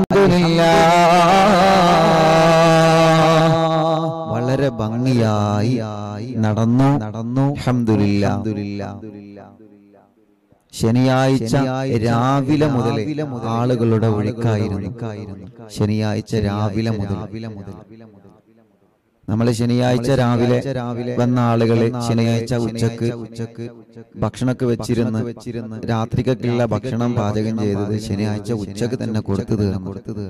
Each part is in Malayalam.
വളരെ ഭംഗിയായി നടന്നു. അൽഹംദുലില്ലാഹ്. ശനിയാഴ്ച രാവിലെ മുതൽ ആളുകളുടെ ഒഴുക്കായിരുന്നു. ശനിയാഴ്ച രാവിലെ മുതൽ നമ്മൾ ശനിയാഴ്ച രാവിലെ വന്ന ആളുകള് ശനിയാഴ്ച ഉച്ചക്ക് ഭക്ഷണമൊക്കെ വെച്ചിരുന്ന് രാത്രിക്കുള്ള ഭക്ഷണം പാചകം ചെയ്തത് ശനിയാഴ്ച ഉച്ചക്ക് തന്നെ കൊടുത്തു തീർന്നു.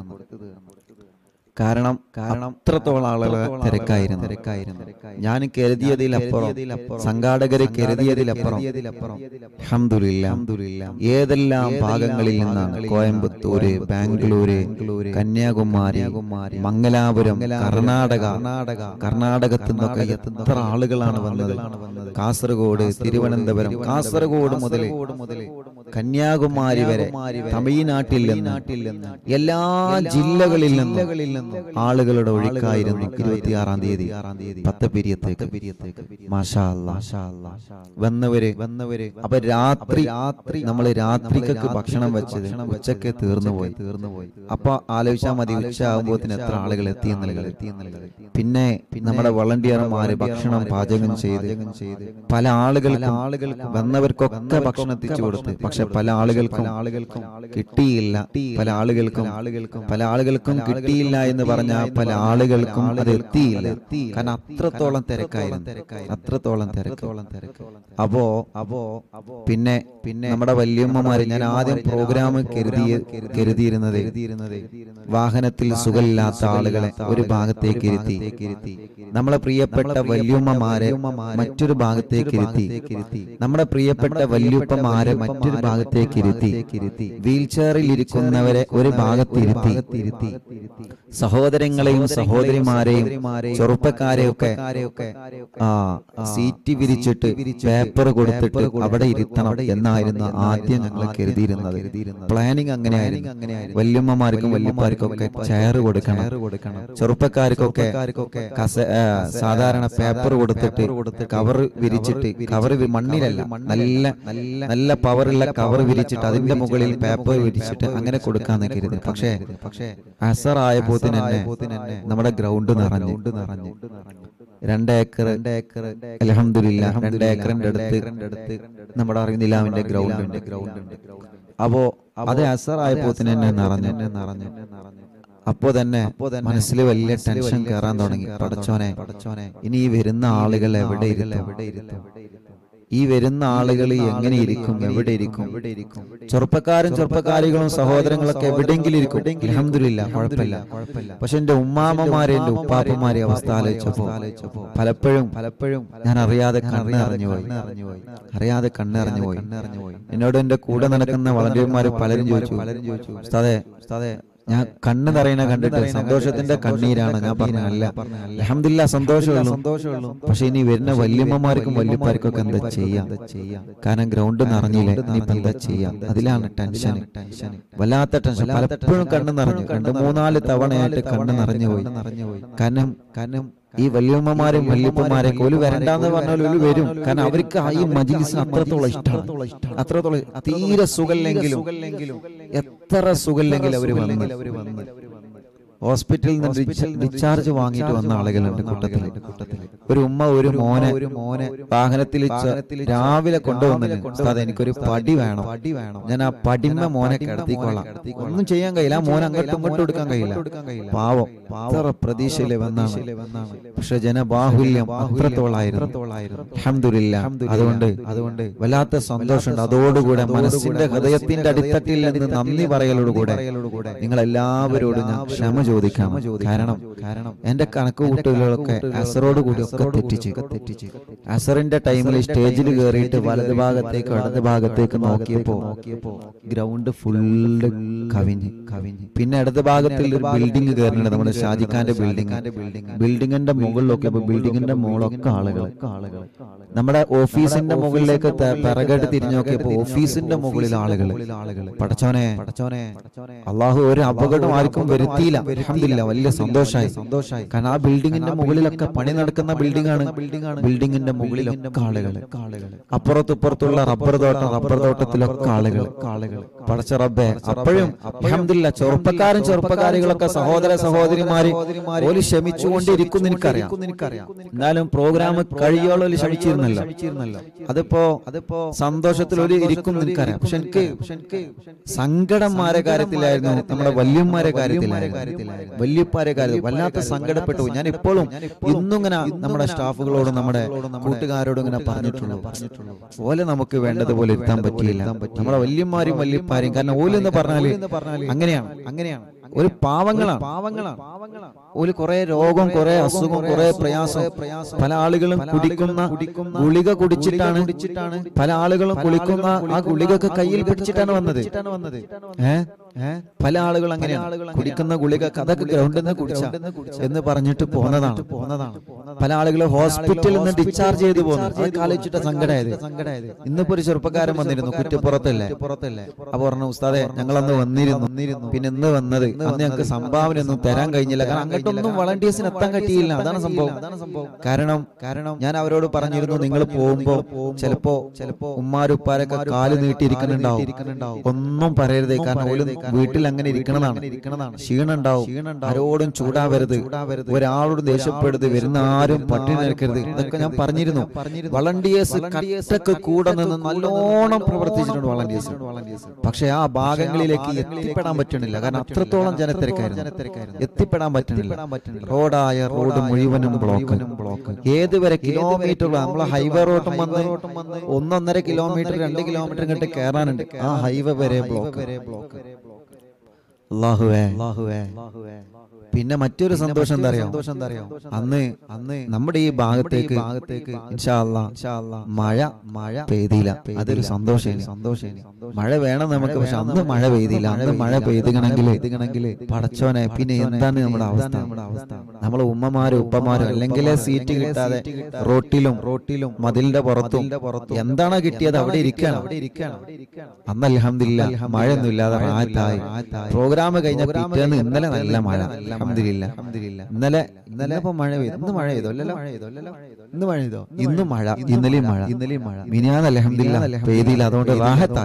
കാരണം അത്രത്തോളം ആളുകൾ തിരക്കായിരുന്നു. ഞാൻ കരുതിയതിലപ്പുറം, സംഘാടകരെ കരുതിയതിലപ്പുറം അൽഹംദുലില്ലാഹ് ഏതെല്ലാം ഭാഗങ്ങളിൽ നിന്നാണ്, കോയമ്പത്തൂര്, ബാംഗ്ലൂര്, കന്യാകുമാരി, മംഗലാപുരം, കർണാടകത്തിൽ നിന്നൊക്കെ എത്ര ആളുകളാണ് വന്നത്. കാസർഗോഡ്, തിരുവനന്തപുരം, കാസർഗോഡ് മുതൽ കന്യാകുമാരി വരെ, തമിഴ്നാട്ടിൽ നിന്ന്, എല്ലാ ജില്ലകളിൽ നിന്നും ആളുകളുടെ ഒഴുക്കായിരുന്നു 26-ാം തീയതി 10 പിരിയത്തേക്ക്. മാഷാ അല്ലാഹ് വന്നവര്. അപ്പൊ രാത്രി നമ്മൾ രാത്രിക്കൊക്കെ ഭക്ഷണം വെച്ചത് ഉച്ചക്ക് തീർന്നുപോയി. അപ്പൊ ആലോചിച്ചാൽ മതി ഉച്ച ആകുമ്പോത്തിന് എത്ര ആളുകൾ എത്തിയെന്നുള്ളത്. പിന്നെ നമ്മുടെ വളണ്ടിയർമാര് ഭക്ഷണം പാചകം ചെയ്ത് പല ആളുകൾക്കും വന്നവർക്കൊക്കെ ഭക്ഷണം എത്തിച്ചു കൊടുത്ത്. പക്ഷെ പല ആളുകൾക്കും കിട്ടിയില്ല. പല ആളുകൾക്കും കിട്ടിയില്ല എന്ന് പറഞ്ഞാൽ പല ആളുകൾക്കും അത് എത്തിയില്ല. കാരണം അത്രത്തോളം തിരക്കായിരുന്നു. അപ്പോ പിന്നെ നമ്മുടെ വല്യമ്മമാര്, ഞാൻ ആദ്യം പ്രോഗ്രാം കരുതിയിരുന്നത് വാഹനത്തിൽ സുഖമില്ലാത്ത ആളുകളെ ഒരു ഭാഗത്തേക്ക് ഇരുത്തി, നമ്മളെ പ്രിയപ്പെട്ട വല്യമ്മമാരെ മറ്റൊരു ഭാഗത്തേക്ക് ഇരുത്തി, നമ്മുടെ പ്രിയപ്പെട്ട വല്യുപ്പമാരെ മറ്റൊരു ഭാഗത്തേക്ക് ഇരുത്തി, വീൽ ചെയറിൽ ഇരിക്കുന്നവരെ ഒരു ഭാഗത്തിരുത്തി, സഹോദരങ്ങളെയും സഹോദരിമാരെയും ചെറുപ്പക്കാരെയൊക്കെ സീറ്റ് വിരിച്ചിട്ട് പേപ്പർ കൊടുത്തിട്ട് അവിടെ ഇരുത്തണം എന്നായിരുന്നു ആദ്യം ഞങ്ങൾ കരുതിയിരുന്നത്. പ്ലാനിങ് അങ്ങനെയായിരുന്നു. വല്യമ്മമാർക്കും വല്യപ്പാർക്കൊക്കെ ചെയർ കൊടുക്കണം, ചെറുപ്പക്കാർക്കൊക്കെ സാധാരണ പേപ്പർ കൊടുത്തിട്ട് കവർ വിരിച്ചിട്ട്, കവർ മണ്ണിലല്ല, നല്ല പവറുള്ള കവർ വിരിച്ചിട്ട് അതിന്റെ മുകളിൽ പേപ്പർ വിരിച്ചിട്ട് അങ്ങനെ കൊടുക്കാന്ന് കരുതി. പക്ഷേ അസർ ആയപ്പോ തന്നെ നമ്മുടെ ഗ്രൗണ്ട് നിറഞ്ഞു. 2 ഏക്കർ അൽഹംദുലില്ലാഹ് 2 ഏക്കറിന്റെ അടുത്ത് നമ്മുടെ അറിയുന്നില്ലാവിന്റെ ഗ്രൗണ്ട് ഉണ്ട്. അപ്പോ അത് അസർ ആയപ്പോ തന്നെ നിറഞ്ഞു. അപ്പോ തന്നെ മനസ്സിൽ വലിയ ടെൻഷൻ കയറാൻ തുടങ്ങി. പടച്ചോനെ, ഇനി ഈ വരുന്ന ആളുകൾ എവിടെ ഇരുത്തും? ഈ വരുന്ന ആളുകൾ എങ്ങനെ ഇരിക്കും? എവിടെ ഇരിക്കും? ചെറുപ്പക്കാരികളും സഹോദരങ്ങളൊക്കെ എവിടെയെങ്കിലും ഇരിക്കും. അൽഹംദുലില്ലാഹ് കുഴപ്പമില്ല. പക്ഷെ എന്റെ ഉമ്മാമ്മമാരെ, എന്റെ ഉപ്പാപ്പമാരെ അവസ്ഥ ആലോചിച്ചപ്പോ പലപ്പോഴും ഞാൻ അറിയാതെ കണ്ണറിഞ്ഞു പോയി. എന്നോട് എന്റെ കൂടെ നടക്കുന്ന വളണ്ടിയർമാര് പലരും ചോദിച്ചു, ഉസ്താദേ ഞാൻ കണ്ണ് നിറയണ കണ്ടിട്ട് സന്തോഷത്തിന്റെ കണ്ണീരാണ്? ഞാൻ പറഞ്ഞ അല്ല, അൽഹംദുലില്ലാഹ് സന്തോഷമുള്ളൂ. പക്ഷെ ഇനി വരുന്ന വല്യമ്മമാർക്കും വല്യപ്പാർക്കൊക്കെ എന്താ ചെയ്യാം? കാരണം ഗ്രൗണ്ട് നിറഞ്ഞില്ലേ, ഇനിയിപ്പോ എന്താ ചെയ്യാം? അതിലാണ് ടെൻഷൻ, വല്ലാത്ത ടെൻഷൻ. പലപ്പോഴും കണ്ണ് നിറഞ്ഞു, 2-3-4 തവണയായിട്ട് കണ്ണ് നിറഞ്ഞു പോയി. കാരണം ഈ വല്യമ്മമാരും വല്യപ്പന്മാരെയൊക്കെ ഒരു വരണ്ടെന്ന് പറഞ്ഞാൽ ഒരു വരും. കാരണം അവർക്ക് ഈ മജ്‌ലിസ് അത്രത്തോളം ഇഷ്ടമാണ്. അത്രത്തോളം തീരെ സുഖമില്ലെങ്കിലും എത്ര സുഖമില്ലെങ്കിലും അവര് വന്ന് ഹോസ്പിറ്റലിൽ നിന്ന് ഡിസ്ചാർജ് വാങ്ങിയിട്ട് വന്ന ആളുകളുണ്ട് കൂട്ടത്തിൽ. ഒരു ഉമ്മ ഒരു മോനെ വാഹനത്തിൽ രാവിലെ കൊണ്ടുവന്നില്ല, ഉസ്താദേ എനിക്കൊരു പടി വേണം, ഞാൻ ആ പടിമ മോനെ കിടത്തിക്കൊള്ളാം. ഒന്നും ചെയ്യാൻ കഴിയില്ല, ആ മോനെ അങ്ങോട്ടും ഇങ്ങോട്ടും എടുക്കാൻ കഴിയില്ല. പാവം അത്ര പ്രതീക്ഷയിലെ വന്നാണ്. പക്ഷെ ജനബാഹുല്യം അത്രത്തോളായിരുന്നു. അൽഹംദുലില്ലാഹ്. അതുകൊണ്ട് വല്ലാത്ത സന്തോഷമുണ്ട്. അതോടുകൂടെ മനസ്സിന്റെ ഹൃദയത്തിന്റെ അടിത്തട്ടിൽ നിന്ന് നന്ദി പറയലോടുകൂടെ നിങ്ങൾ എല്ലാവരോടും ഞാൻ ക്ഷമ ചോദിക്കാം. കാരണം എന്റെ കണക്ക് കൂട്ടലുകളൊക്കെ അസറോട് കൂടി ഒക്കെ തെറ്റിച്ച് അസറിന്റെ ടൈമിൽ സ്റ്റേജിൽ കയറിയിട്ട് വലത് ഭാഗത്തേക്ക് ഇടത് ഭാഗത്തേക്ക് നോക്കിയപ്പോ ഗ്രൗണ്ട് ഫുള്ള് കവിഞ്ഞ്. പിന്നെ ഇടത് ഭാഗത്തിൽ ഒരു ബിൽഡിംഗ് കയറുന്നുണ്ട്, നമ്മുടെ ഷാജിഖാന്റെ ബിൽഡിങ്ങിന്റെ മുകളിൽ നോക്കിയപ്പോ ബിൽഡിങ്ങിന്റെ മുകളിലൊക്കെ ആളുകൾ. നമ്മുടെ ഓഫീസിന്റെ മുകളിലേക്ക് പിറകട്ട് തിരിഞ്ഞു നോക്കിയപ്പോ ഓഫീസിന്റെ മുകളിൽ ആളുകൾ. പടച്ചോനെ, അള്ളാഹു ഒരു അപകടം ആർക്കും വരുത്തിയില്ല. അൽഹംദുലില്ലാ വലിയ സന്തോഷായി. കാരണം ആ ബിൽഡിങ്ങിന്റെ മുകളിലൊക്കെ പണി നടക്കുന്ന ബിൽഡിംഗാണ്. ബിൽഡിങ്ങിന്റെ മുകളിലൊക്കെ ആളുകൾ, അപ്പുറത്തുപ്പുറത്തുള്ള റബ്ബർ തോട്ടത്തിലൊക്കെ ആളുകൾ. പടച്ച റബ്ബേ, അപ്പോഴും അൽഹംദുലില്ലാ ചെറുപ്പക്കാരികളൊക്കെ സഹോദരിമാര് ഓല് ക്ഷമിച്ചുകൊണ്ടിരിക്കുന്നു. എനിക്കറിയാം, എന്നാലും പ്രോഗ്രാം കഴിയോളം ക്ഷമിച്ചിരുന്നല്ലോ. അതിപ്പോ സന്തോഷത്തിൽ ഒരു ഇരിക്കും എനിക്കറിയാം. പക്ഷെ എനിക്ക് സങ്കടന്മാരെ കാര്യത്തിലായിരുന്നു, നമ്മുടെ വല്യന്മാരെ കാര്യത്തിലായിരുന്നു, വല്യപ്പാരെ കാര്യത്തിൽ വല്ലാത്ത സങ്കടപ്പെട്ടു. ഞാൻ ഇപ്പോഴും ഇന്നും ഇങ്ങനെ നമ്മുടെ സ്റ്റാഫുകളോടും നമ്മുടെ കൂട്ടുകാരോടും ഇങ്ങനെ പറഞ്ഞിട്ടുള്ളൂ, ഓലെ നമുക്ക് വേണ്ടതുപോലെ ഇരുത്താൻ പറ്റിയില്ല. നമ്മുടെ വല്യന്മാരും വല്യപ്പാരെയും, കാരണം ഓലെന്ന് പറഞ്ഞാല് അങ്ങനെയാണ് ഒരു പാവങ്ങളാണ്. ഒരു കുറെ രോഗം, കുറെ അസുഖം, കുറെ പ്രയാസം. പല ആളുകളും കുടിക്കുന്ന ഗുളിക കുടിച്ചിട്ടാണ്, പല ആളുകളും കുളിക്കുന്ന ആ ഗുളികൊക്കെ കയ്യിൽ പിടിച്ചിട്ടാണ് വന്നത്. പല ആളുകൾ അങ്ങനെയാണ്, കുടിക്കുന്ന ഗുളിക അതൊക്കെ ഗ്രൗണ്ടിൽ നിന്ന് കുടിച്ച എന്ന് പറഞ്ഞിട്ട് പോന്നതാണ്. പല ആളുകളും ഹോസ്പിറ്റലിൽ നിന്ന് ഡിസ്ചാർജ് ചെയ്തു പോകുന്നത്. അത് കാലിച്ചിട്ട സങ്കടമായത്. ഇന്നിപ്പോ ഒരു ചെറുപ്പക്കാരൻ വന്നിരുന്നു, കുറ്റപ്പുറത്തല്ലേ. അപ്പൊ പറഞ്ഞു, ഉസ്താദെ ഞങ്ങളന്ന് വന്നിരുന്നു, പിന്നെ ഇന്ന് വന്നത് അന്ന് ഞങ്ങൾക്ക് സംഭാവന ഒന്നും തരാൻ കഴിഞ്ഞില്ല, കാരണം അങ്ങോട്ടൊന്നും വളണ്ടിയേഴ്സിന് എത്താൻ പറ്റിയില്ല. അതാണ് സംഭവം. കാരണം ഞാൻ അവരോട് പറഞ്ഞിരുന്നു, നിങ്ങൾ പോകുമ്പോ ചിലപ്പോ ഉമ്മാരുപ്പാരൊക്കെ കാല് നീട്ടിയിരിക്കുന്നുണ്ടാവും, ഒന്നും പറയരുത്, കാരണം ഓല് വീട്ടിൽ അങ്ങനെ ഇരിക്കണതാണ്. ക്ഷീണം ഉണ്ടാവും, ആരോടും ചൂടാവരുത്, ഒരാളോട് ദേഷ്യപ്പെടരുത്, വരുന്ന ആരും പട്ടിണി നിൽക്കരുത്. ഇതൊക്കെ ഞാൻ പറഞ്ഞിരുന്നു. വളണ്ടിയേഴ്സ് കട്ടക്ക് കൂടെ നിന്ന് നല്ലോണം പ്രവർത്തിച്ചിട്ടുണ്ട് വളണ്ടിയേഴ്സ്. പക്ഷെ ആ ഭാഗങ്ങളിലേക്ക് എത്തിപ്പെടാൻ പറ്റണില്ല, കാരണം അത്രത്തോളം ജനത്തിരക്കായിരുന്നു, എത്തിപ്പെടാൻ പറ്റുന്നില്ല. റോഡ് മുഴുവനും ബ്ലോക്ക്. ഏതുവരെ കിലോമീറ്റർ നമ്മളെ ഹൈവേ റോഡും വന്ന് 1.5 കിലോമീറ്റർ 2 കിലോമീറ്റർ ഇങ്ങോട്ട് കയറാനുണ്ട്. ആ ഹൈവേ വരെ ബ്ലോക്ക്. അല്ലാഹുവേ. പിന്നെ മറ്റൊരു സന്തോഷം എന്താ അറിയോ? അന്ന് നമ്മുടെ ഈ ഭാഗത്തേക്ക് ഇൻഷാ അല്ലാഹ് മഴ പെയ്തില്ല. അതൊരു സന്തോഷേനി. മഴ വേണം നമുക്ക്, പക്ഷെ അന്ന് മഴ പെയ്തില്ല. അന്ന് മഴ പെയ്തിക്കണമെങ്കിൽ പടച്ചോനെ, പിന്നെ എന്താണ് നമ്മുടെ അവസ്ഥ? നമ്മളെ ഉമ്മമാരും ഉപ്പമാരും അല്ലെങ്കിൽ സീറ്റ് കിട്ടാതെ റോട്ടിലും മതിലിന്റെ പുറത്തും എന്താണ് കിട്ടിയത് അവിടെ ഇരിക്കണം. അന്ന് അൽഹംദുലില്ലാ മഴയൊന്നും ഇല്ലാതെ റാഹത്തായി. പ്രോഗ്രാം കഴിഞ്ഞ പിറ്റേന്ന് ഇന്നലെ നല്ല മഴ, അൽഹംദുലില്ലാ. ഇന്നലെ ഇപ്പൊ മഴ പെയ്തു. ഇന്ന് മഴ പെയ്തോ? ഇന്നും മഴ, ഇന്നലെയും മഴ. മിനിയാന്ന് അൽഹംദുലില്ലാ പെയ്തില്ല. അതുകൊണ്ട്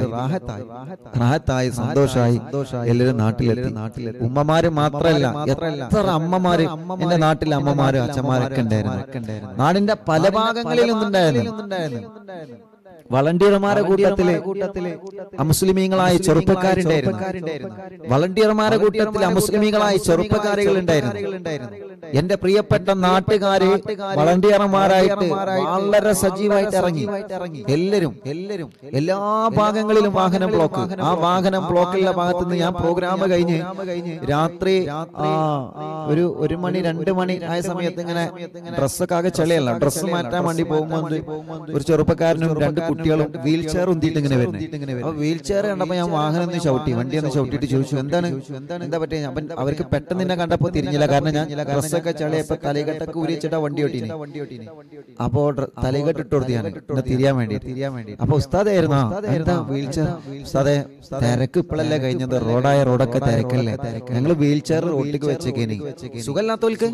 റാഹത്തായി സന്തോഷായി എല്ലാവരും നാട്ടിലെത്തി. ഉമ്മമാര് മാത്രല്ല, എത്ര അമ്മമാര് എന്റെ നാട്ടിലെ അമ്മമാരും അച്ഛന്മാരൊക്കെ ഉണ്ടായിരുന്നു. നാടിന്റെ പല ഭാഗങ്ങളിൽ നിന്നുണ്ടായിരുന്നു. വളണ്ടിയർമാരുടെ കൂട്ടത്തില് അമുസ്ലിമീങ്ങളായ ചെറുപ്പക്കാരുണ്ടായിരുന്നു. വളണ്ടിയർമാരുടെ കൂട്ടത്തിൽ അമുസ്ലിമീങ്ങളായ ചെറുപ്പക്കാരികൾ ഉണ്ടായിരുന്നു. എന്റെ പ്രിയപ്പെട്ട നാട്ടുകാര് വളണ്ടിയർമാരായിട്ട് വളരെ സജീവമായിട്ട് ഇറങ്ങി. എല്ലാരും എല്ലാ ഭാഗങ്ങളിലും വാഹനം ബ്ലോക്ക്. ആ വാഹനം ബ്ലോക്കുള്ള ഭാഗത്ത് നിന്ന് ഞാൻ പ്രോഗ്രാം കഴിഞ്ഞ് രാത്രി ഒരു 1 മണി 2 മണി ആയ സമയത്ത് ഇങ്ങനെ ഡ്രസ്സൊക്കെ ആകെ ചെളിയല്ല, ഡ്രസ്സ് മാറ്റാൻ വേണ്ടി പോകുമ്പോൾ ഒരു ചെറുപ്പക്കാരനും 2 കുട്ടികളും വീൽ ചെയർ ഉന്തിയിട്ട് ഇങ്ങനെ വരുന്നത്. അപ്പൊ വീൽ ചെയർ കണ്ടപ്പോ ഞാൻ വാഹനം ഒന്ന് ചവിട്ടി, വണ്ടി ഒന്ന് ചവിട്ടിട്ട് ചോദിച്ചു, എന്താ പറ്റിയ? അപ്പൊ അവർക്ക് പെട്ടെന്ന് തന്നെ കണ്ടപ്പോ തിരിഞ്ഞില്ല, കാരണം ഞാൻ ഡ്രസ്സൊക്കെ ചളിയപ്പോ തലകെട്ടൊക്കെ ഉരിച്ചിട്ടാ വണ്ടി ഓട്ടീനെ. അപ്പോ തലകെട്ട് ഇട്ട് കൊടുത്തു ഞാൻ തിരിയാൻ വേണ്ടി. അപ്പൊ ഉസ്താദായിരുന്നോ? എന്താ വീൽ ചെയർ? ഉസ്താദെ, തിരക്ക് ഇപ്പോഴല്ലേ കഴിഞ്ഞത്, റോഡൊക്കെ തിരക്കല്ലേ, ഞങ്ങള് വീൽ ചെയർ റോട്ടിലേക്ക് വെച്ചേക്കേനി. സുഖമില്ലാത്തോൽക്ക്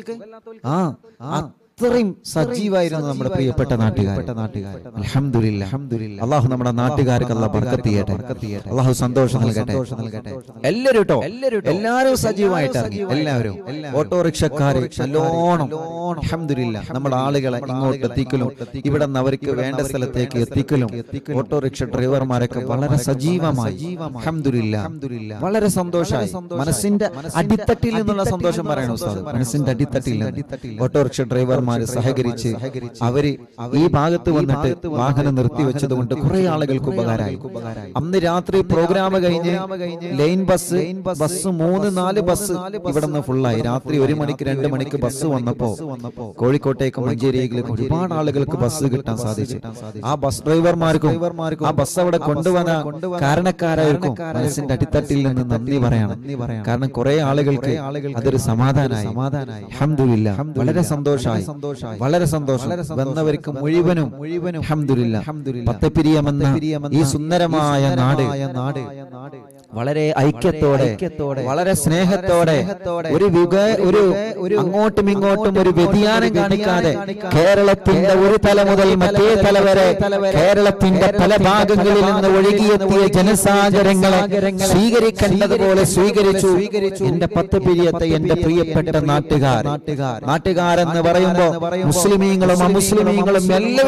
അത്രയും സജീവായിരുന്നു നമ്മുടെ പ്രിയപ്പെട്ട നാട്ടുകാർ. അൽഹംദുലില്ലാ. അല്ലാഹു നമ്മുടെ നാട്ടുകാർക്ക് അല്ലാഹു ബർക്കത്ത് ചെയ്യട്ടെ, അല്ലാഹു സന്തോഷം നൽകട്ടെ. എല്ലാവരും സജീവമായിട്ട് ഇറങ്ങി. എല്ലാവരും ഓട്ടോറിക്ഷക്കാര് നല്ലോണം അൽഹംദുലില്ലാ നമ്മുടെ ആളുകളെ ഇങ്ങോട്ട് എത്തിക്കലും ഇവിടെ നിന്ന് അവർക്ക് വേണ്ട സ്ഥലത്തേക്ക് എത്തിക്കലും ഓട്ടോറിക്ഷ ഡ്രൈവർമാരൊക്കെ വളരെ സജീവമായി. അൽഹംദുലില്ലാ വളരെ സന്തോഷമായി. മനസ്സിന്റെ അടിത്തട്ടിൽ നിന്നുള്ള സന്തോഷം പറയണം ഉസ്താദ്. മനസ്സിന്റെ അടിത്തട്ടിൽ ഓട്ടോറിക്ഷ ഡ്രൈവർ സഹകരിച്ച് അവര് ഈ ഭാഗത്ത് വന്നിട്ട് വാഹനം നിർത്തിവെച്ചത് കൊണ്ട് കുറെ ആളുകൾക്ക് ഉപകാരമായി. അന്ന് രാത്രി പ്രോഗ്രാം കഴിഞ്ഞ് ലൈൻ ബസ് 3-4 ബസ് ഇവിടെ നിന്ന് ഫുള്ളായി. രാത്രി 1 മണിക്ക് 2 മണിക്ക് ബസ് വന്നപ്പോ കോഴിക്കോട്ടേക്ക് മഞ്ചേരിയിലേക്ക് ഒരുപാട് ആളുകൾക്ക് ബസ് കിട്ടാൻ സാധിച്ചു. ആ ബസ് ഡ്രൈവർമാർക്കും ആ ബസ് അവിടെ കൊണ്ടുവന്ന കാരണക്കാരായിരിക്കും മനസ്സിന്റെ അടിത്തട്ടിൽ നിന്ന് നന്ദി പറയണം. കാരണം കുറെ ആളുകൾക്ക് അതൊരു സമാധാനമായി. അൽഹംദുലില്ലാ വളരെ സന്തോഷമായി, വളരെ സന്തോഷം. വന്നവർക്ക് മുഴുവനും അൽഹംദുലില്ലാ പത്തപ്പിരിയമെന്ന ഈ സുന്ദരമായ നാട് വളരെ ഐക്യത്തോടെ വളരെ സ്നേഹത്തോടെ ഒരു അങ്ങോട്ടും ഇങ്ങോട്ടും ഒരു വ്യതിയാനം കാണിക്കാതെ കേരളത്തിന്റെ ഒരു തല മുതൽ മറ്റേ തല വരെ കേരളത്തിന്റെ പല ഭാഗങ്ങളിൽ നിന്ന് ഒഴുകിയെത്തിയ ജനസാഗരങ്ങളെ സ്വീകരിക്കേണ്ടതുപോലെ സ്വീകരിച്ചു എന്റെ 10 പിരിയത്തെ എന്റെ പ്രിയപ്പെട്ട നാട്ടുകാരെന്ന് പറയുമ്പോ മുസ്ലിമീങ്ങളും അമുസ്ലിമീങ്ങളും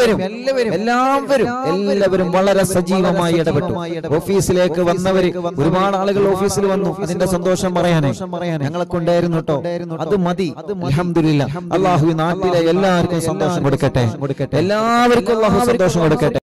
എല്ലാവരും വളരെ സജീവമായി ഇടപെട്ടു. ഓഫീസിലേക്ക് വന്നവര് ഒരുപാട് ആളുകൾ ഓഫീസിൽ വന്നു. അതിന്റെ സന്തോഷം പറയാനേ ഞങ്ങളെ കൊണ്ടായിരുന്നു കേട്ടോ. അത് മതി. അൽഹംദുലില്ലാഹ്. അല്ലാഹു നാട്ടിലെ എല്ലാവർക്കും സന്തോഷം കൊടുക്കട്ടെ. എല്ലാവർക്കും അല്ലാഹു സന്തോഷം കൊടുക്കട്ടെ.